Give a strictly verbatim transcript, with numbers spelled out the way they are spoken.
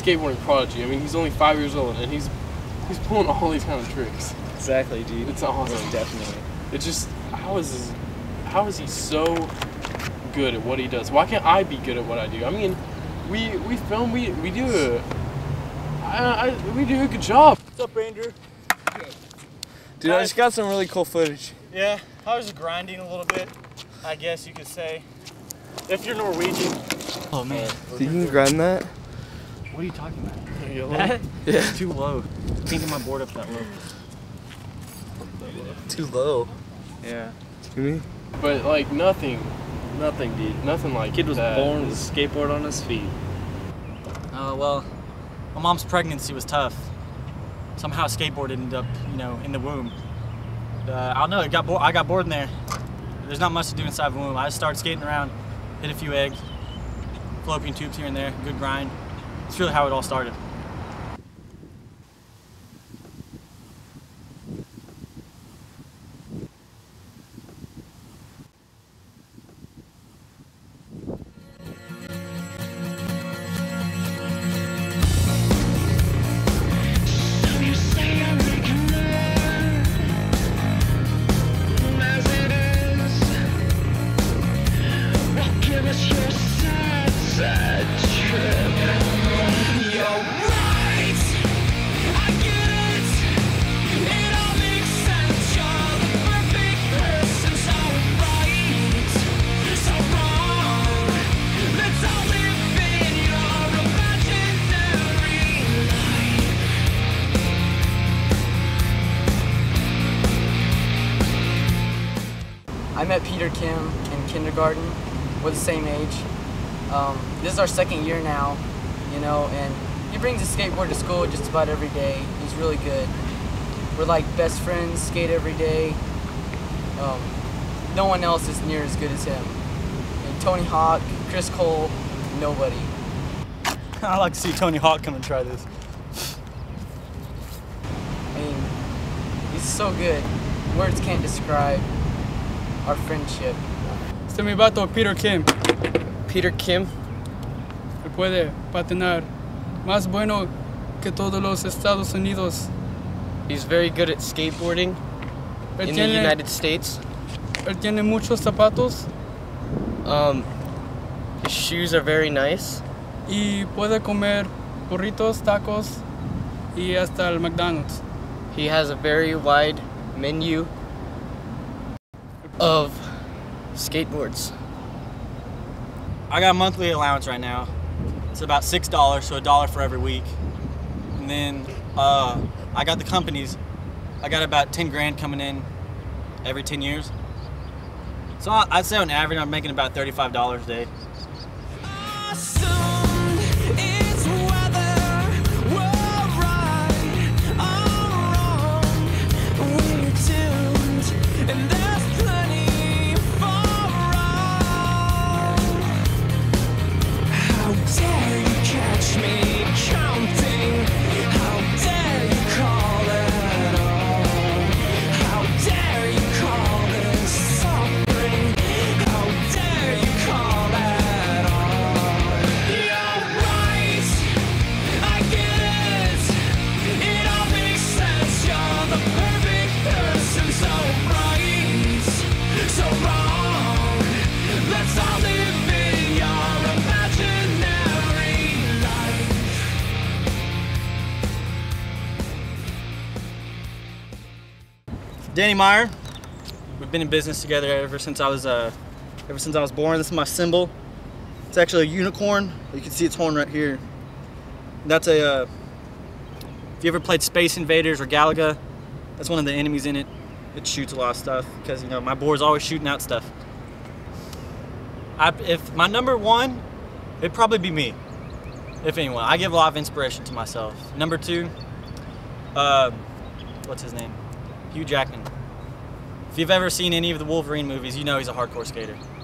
skateboarding prodigy. I mean, he's only five years old, and he's he's pulling all these kind of tricks. Exactly, dude. It's awesome. Most definitely. It's just, how is this, how is he so good at what he does? Why can't I be good at what I do? I mean, we we film, we we do a, I, I, we do a good job. What's up, Ranger? Dude, I just got some really cool footage. Yeah, I was just grinding a little bit, I guess you could say. If you're Norwegian. Oh man. So you can grind that? What are you talking about? That? Yeah. It's too low. Thinking my board up that low. Too low. Yeah. You mean? But like nothing, nothing, dude. Nothing like Kid was that. born with a skateboard on his feet. Uh, well, my mom's pregnancy was tough. Somehow skateboard ended up, you know, in the womb. Uh, I don't know, it got bo I got bored in there. There's not much to do inside the womb. I just started skating around, hit a few eggs, fallopian tubes here and there, good grind. It's really how it all started. I met Peter Kim in kindergarten. We're the same age. Um, this is our second year now, you know, and he brings a skateboard to school just about every day. He's really good. We're like best friends, skate every day. Um, no one else is near as good as him. And Tony Hawk, Chris Cole, nobody. I'd like to see Tony Hawk come and try this. I mean, he's so good. Words can't describe our friendship. Este es mi vato, Peter Kim. Peter Kim? Él puede patinar más bueno que todos los Estados Unidos. He's very good at skateboarding Él in tiene, the United States. Él tiene muchos zapatos Um, his shoes are very nice. y puede comer burritos, tacos y hasta el McDonald's. He has a very wide menu of skateboards. I got a monthly allowance right now. It's about six dollars, so a dollar for every week. And then uh, I got the companies. I got about ten grand coming in every ten years. So I'd say on average I'm making about thirty-five dollars a day. Danny Meyer. We've been in business together ever since I was uh, ever since I was born. This is my symbol. It's actually a unicorn. You can see its horn right here. That's a. Uh, if you ever played Space Invaders or Galaga, that's one of the enemies in it. It shoots a lot of stuff because you know my board's always shooting out stuff. I, if my number one, it'd probably be me. If anyone, I give a lot of inspiration to myself. Number two, uh, what's his name? Hugh Jackman. If you've ever seen any of the Wolverine movies, you know he's a hardcore skater.